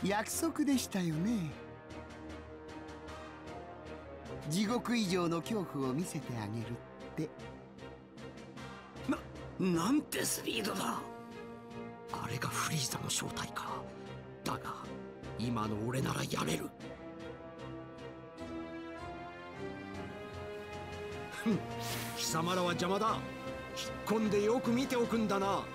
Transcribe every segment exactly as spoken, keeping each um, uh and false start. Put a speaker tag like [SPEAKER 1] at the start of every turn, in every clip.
[SPEAKER 1] 約束でしたよね。地獄以上の恐怖を見せてあげるって。
[SPEAKER 2] な、なんてスピードだ。あれがフリーザの正体か。だが今の俺ならやれる。ふん、貴様らは邪魔だ。引っ込んでよく見ておくんだな。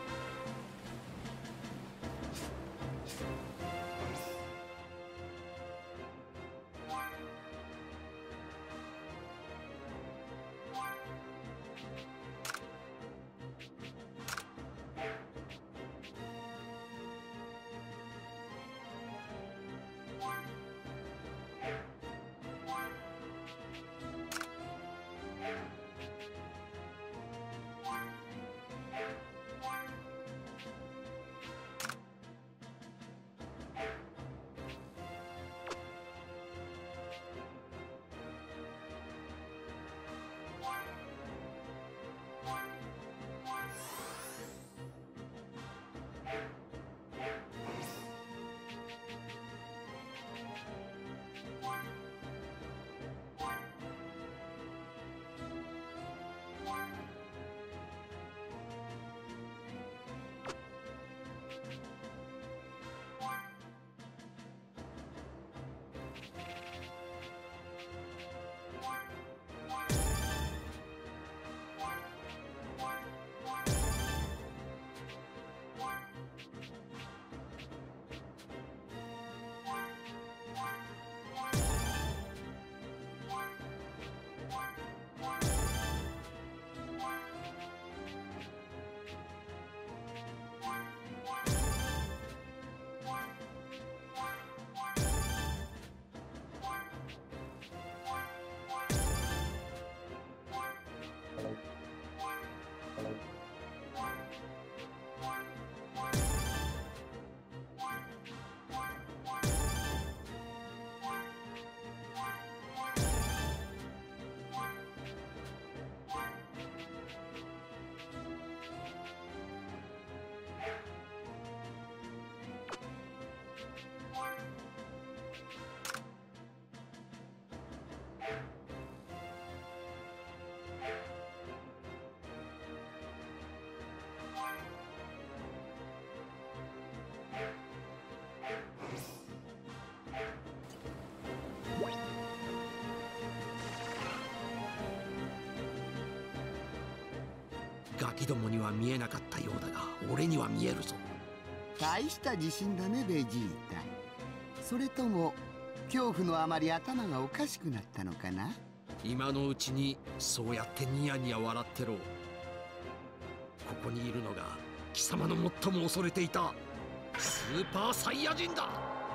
[SPEAKER 2] ガキどもには見えなかったようだが俺には見えるぞ。
[SPEAKER 1] 大した自信だねベジータ。それとも恐怖のあまり頭がおかしくなったのかな。
[SPEAKER 2] 今のうちにそうやってニヤニヤ笑ってろ。ここにいるのが貴様の最も恐れていたスーパーサイヤ人だ。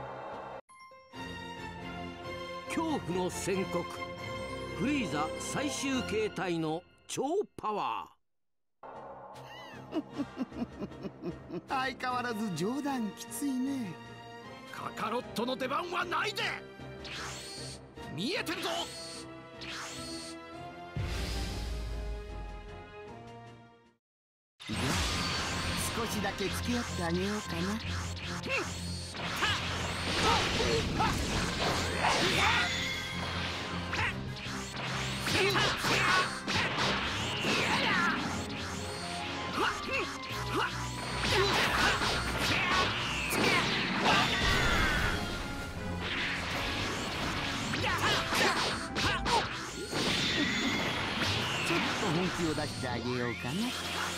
[SPEAKER 3] 恐怖の宣告、フリーザ最終形態の超パワー。
[SPEAKER 1] 相変わらず冗談きついね。
[SPEAKER 2] カカロットの出番はないで。見えてるぞ。
[SPEAKER 1] じゃあ少しだけ付き合ってあげようかな。ちょっと本気を出してあげようかな。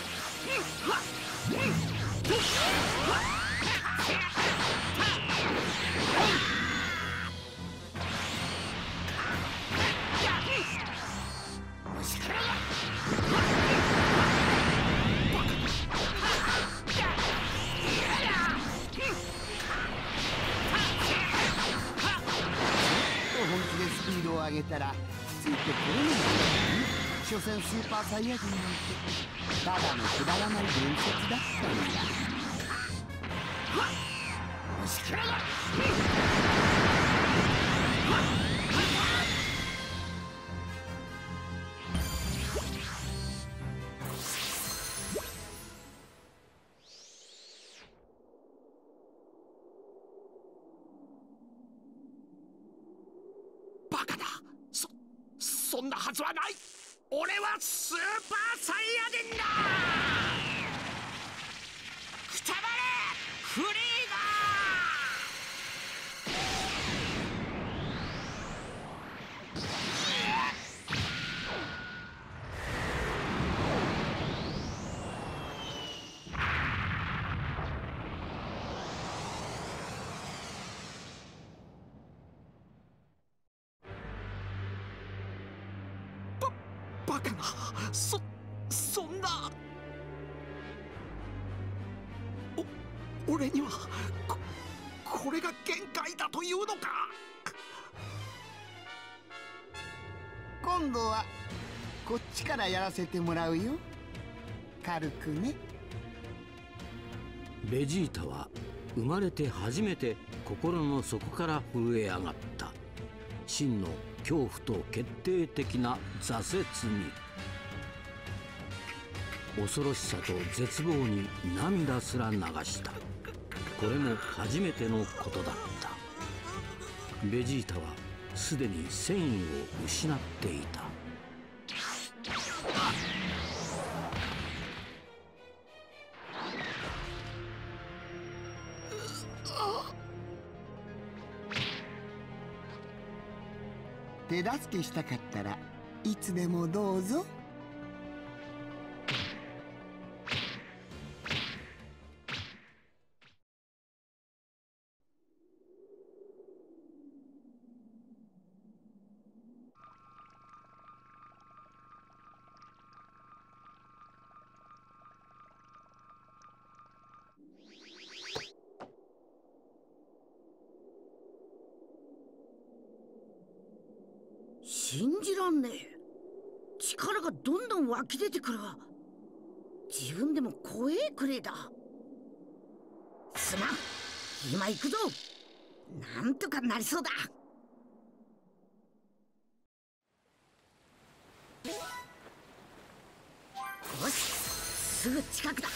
[SPEAKER 1] 本気でスピードを上げたらついてこれないんだよね。所詮スーパーサイヤ人なんてただのくだらない伝説だったんだ。虫けらだ。
[SPEAKER 2] そんなはずはない。俺はスーパーサイヤ人だ。くたばれフリーバカな、そそんな。お俺にはここれが限界だというのか。
[SPEAKER 1] 今度はこっちからやらせてもらうよ。軽くね。
[SPEAKER 3] ベジータは生まれて初めて心の底から震え上がった。真の恐怖と決定的な挫折に、恐ろしさと絶望に涙すら流した。これも初めてのことだった。ベジータはすでに戦意を失っていた。
[SPEAKER 1] 手助けしたかったらいつでもどうぞ。
[SPEAKER 4] 信じらんねえ。力がどんどん湧き出てくるわ。自分でも怖えくれえだ。すまん、今行くぞ。なんとかなりそうだ。よし、すぐ近くだ。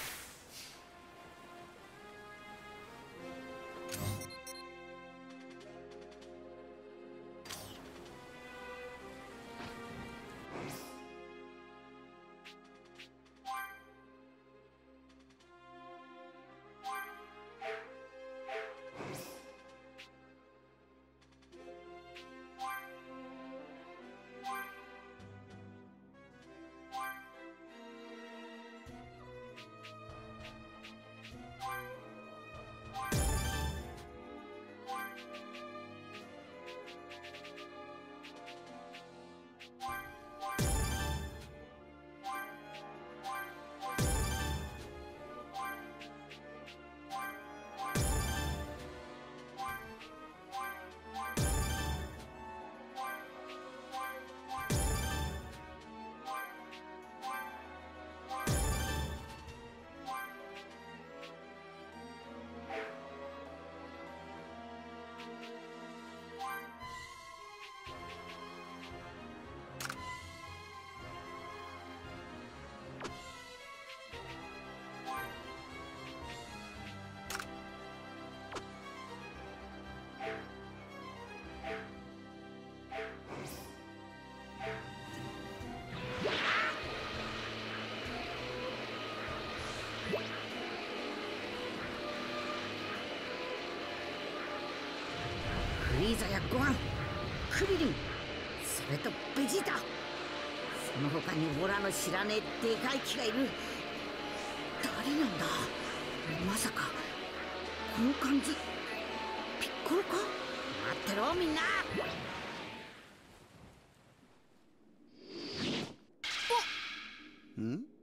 [SPEAKER 4] フリーザやゴハン、クリリン、それとベジータ、その他にオラの知らねえでかい木がいる。誰なんだ。まさかこの感じピッコロか。待ってろみんな。
[SPEAKER 1] ん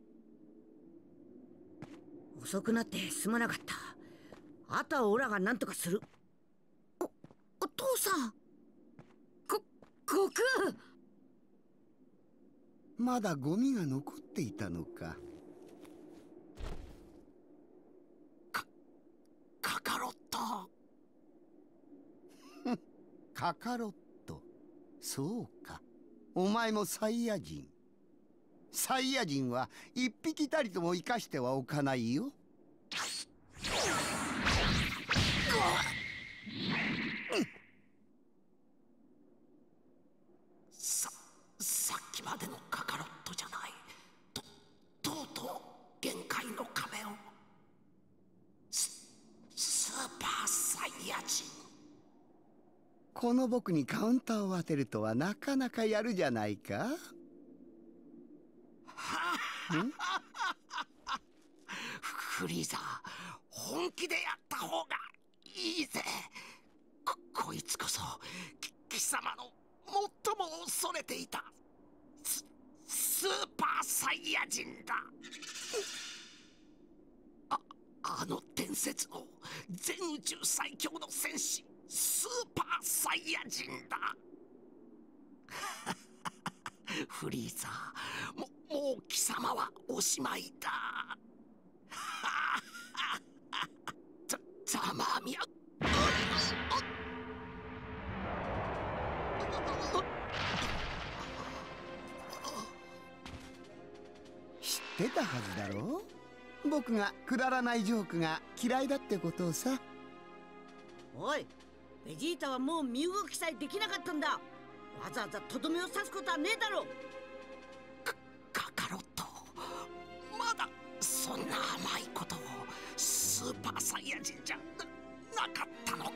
[SPEAKER 4] 遅くなってすまなかった。あとはオラが何とかする。おお父さん、こ悟空。
[SPEAKER 1] まだゴミが残っていたのか。
[SPEAKER 2] かカカロット。
[SPEAKER 1] カカロット、そうか。お前もサイヤ人。サイヤ人は一匹たりとも生かしてはおかないよ。
[SPEAKER 2] さサ
[SPEAKER 1] この僕にカウンターを当てるとはなかなかやるじゃないか。
[SPEAKER 2] フリーザ、本気でやった方がいいぜ。こ、こいつこそ貴様の最も恐れていたス、スーパーサイヤ人だ。あ、あの伝説の全宇宙最強の戦士スーパーサイヤ人だ。フリーザ、ももう貴様はおしまいだ。ざざまあみや。
[SPEAKER 1] 知ってたはずだろう。僕がくだらないジョークが嫌いだってことをさ。
[SPEAKER 4] おい、ベジータはもう身動きさえできなかったんだ。わざわざとどめを刺すことはねえだろう。
[SPEAKER 2] カカロット、まだそんな甘いことを。スーパーサイヤ人じゃ な, なかったのか。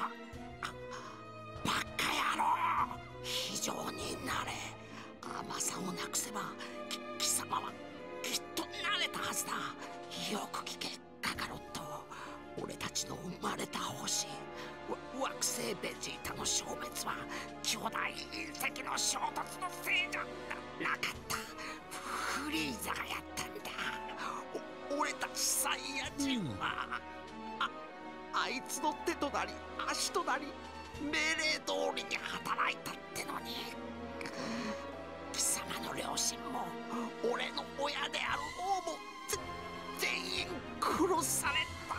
[SPEAKER 2] バカ野郎、非常になれ。甘さをなくせば貴様はきっとなれたはずだ。よく聞けカカロット。俺たちの生まれた星惑星ベジータの消滅は巨大隕石の衝突のせいじゃ な, なかった。フリーザがやったんだ。お俺たちサイヤ人は、うん、あ, あいつの手となり足となり命令通りに働いたってのに、貴様の両親も俺の親である王も全員殺された。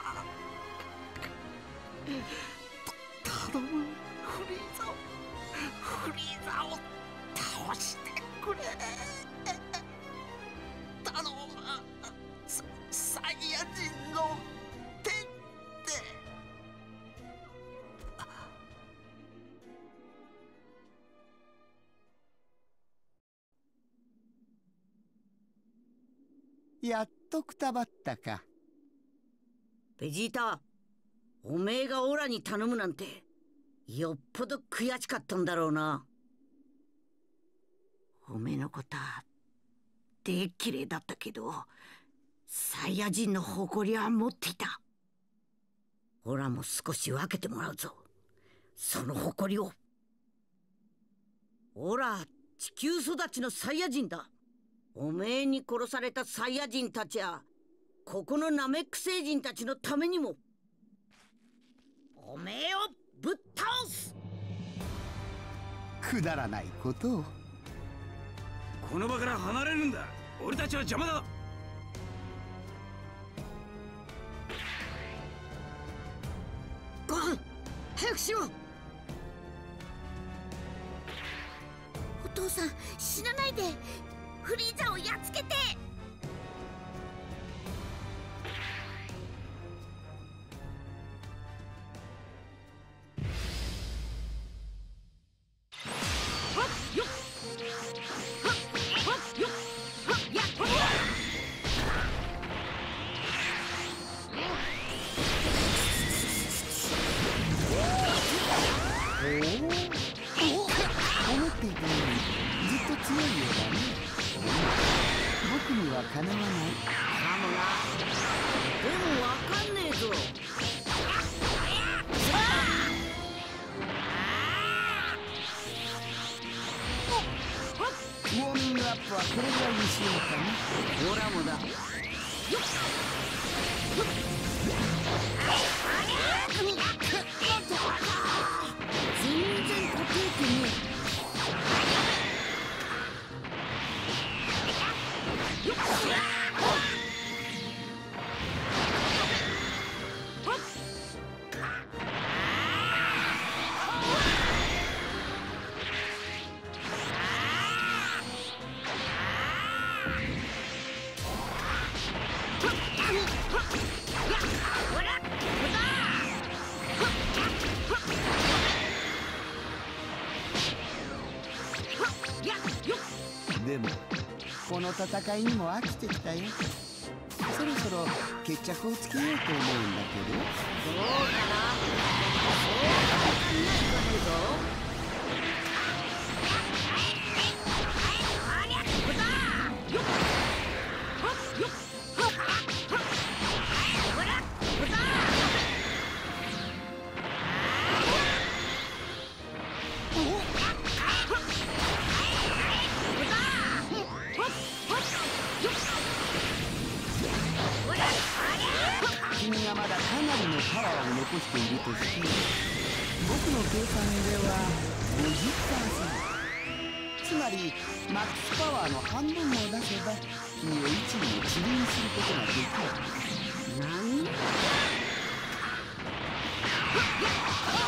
[SPEAKER 2] 頼む、フリーザをフリーザを倒してくれ。頼む、サ, サイヤ人の手で。
[SPEAKER 1] やっとくたばったか。
[SPEAKER 4] ベジータ、おめえがオラに頼むなんてよっぽど悔しかったんだろうな。おめえのことはでっきれいだったけど、サイヤ人の誇りは持っていた。オラも少し分けてもらうぞ、その誇りを。オラ地球育ちのサイヤ人だ。おめえに殺されたサイヤ人たちやここのナメック星人たちのためにもおめえをぶっ倒す。
[SPEAKER 1] くだらないことを。
[SPEAKER 5] この場から離れるんだ。俺たちは邪魔だ。
[SPEAKER 4] ゴハン、早くしろ。
[SPEAKER 6] お父さん、死なないで。フリーザをやっつけて。
[SPEAKER 1] 思っていたよりずっと強いようだね。僕にはかなわない。
[SPEAKER 4] かもな。でもわかんねえぞ。
[SPEAKER 1] ウォーミングアップはこれぐらいにしようかな。
[SPEAKER 4] オラもだ。全然答えてねえ。
[SPEAKER 1] でもこの戦いにも飽きてきたよ。 そろそろ決着をつけようと思うんだけど。
[SPEAKER 4] どうかな。そう簡単にはいかねえぞ。
[SPEAKER 1] 君がまだかなりのパワーを残しているとし、僕の計算では ごじゅっパーセント、 つまりマックスパワーの半分も出せば君を一部の塵にすることができる。
[SPEAKER 4] 何？